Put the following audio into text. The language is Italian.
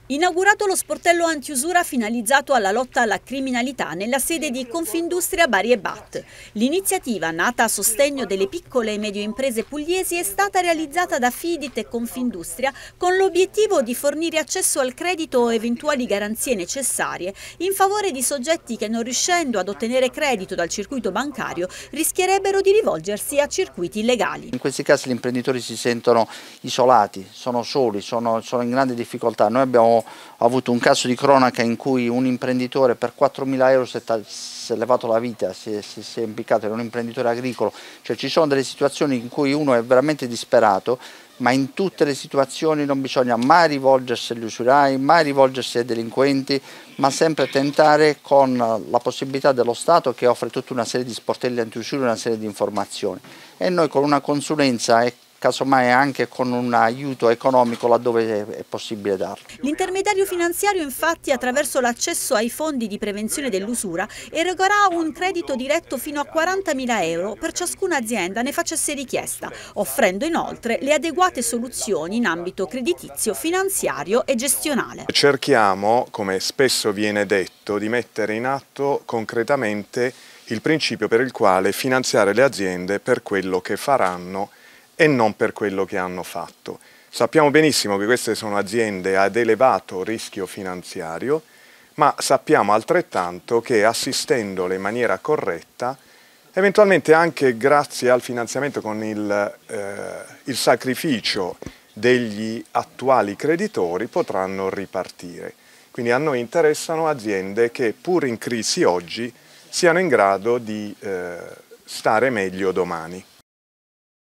Inaugurato lo sportello antiusura finalizzato alla lotta alla criminalità nella sede di Confindustria Bari e Bat. L'iniziativa, nata a sostegno delle piccole e medie imprese pugliesi, è stata realizzata da Fidit e Confindustria con l'obiettivo di fornire accesso al credito o eventuali garanzie necessarie in favore di soggetti che, non riuscendo ad ottenere credito dal circuito bancario, rischierebbero di rivolgersi a circuiti illegali. In questi casi gli imprenditori si sentono isolati, sono soli, sono in grande difficoltà. Noi abbiamo avuto un caso di cronaca in cui un imprenditore per 4.000 euro si è levato la vita, si è impiccato, era un imprenditore agricolo. Cioè, ci sono delle situazioni in cui uno è veramente disperato, ma in tutte le situazioni non bisogna mai rivolgersi agli usurai, mai rivolgersi ai delinquenti, ma sempre tentare con la possibilità dello Stato, che offre tutta una serie di sportelli antiusura, una serie di informazioni, e noi con una consulenza e casomai anche con un aiuto economico laddove è possibile darlo. L'intermediario finanziario, infatti, attraverso l'accesso ai fondi di prevenzione dell'usura, erogerà un credito diretto fino a 40.000 euro per ciascuna azienda ne facesse richiesta, offrendo inoltre le adeguate soluzioni in ambito creditizio, finanziario e gestionale. Cerchiamo, come spesso viene detto, di mettere in atto concretamente il principio per il quale finanziare le aziende per quello che faranno e non per quello che hanno fatto. Sappiamo benissimo che queste sono aziende ad elevato rischio finanziario, ma sappiamo altrettanto che assistendole in maniera corretta, eventualmente anche grazie al finanziamento con il sacrificio degli attuali creditori, potranno ripartire. Quindi a noi interessano aziende che, pur in crisi oggi, siano in grado di stare meglio domani.